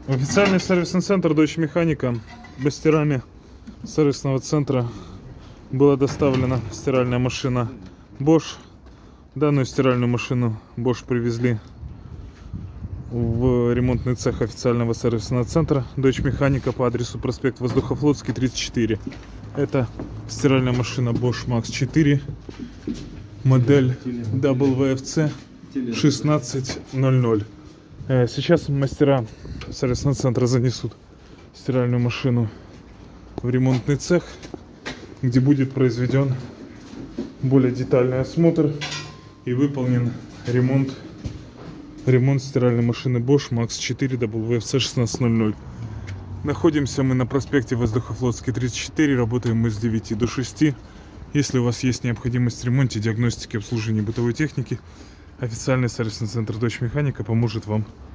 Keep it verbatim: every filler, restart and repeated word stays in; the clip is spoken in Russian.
Официальный сервисный центр Dodge Механика. Мастерами сервисного центра была доставлена стиральная машина Bosch. Данную стиральную машину Bosch привезли в ремонтный цех официального сервисного центра Dodge Механика по адресу проспект Воздухофлотский, тридцать четыре. Это стиральная машина Bosch Max четыре, модель дабл ви эф си шестнадцать ноль ноль. Сейчас мастера сервисного центра занесут стиральную машину в ремонтный цех, где будет произведен более детальный осмотр и выполнен ремонт ремонт стиральной машины Bosch Max четыре дабл ви эф си шестнадцать ноль ноль. Находимся мы на проспекте Воздухофлотский, тридцать четыре. Работаем мы с девяти до шести. Если у вас есть необходимость в ремонте, диагностике, обслуживании бытовой техники, официальный сервисный центр Dodge Механика поможет вам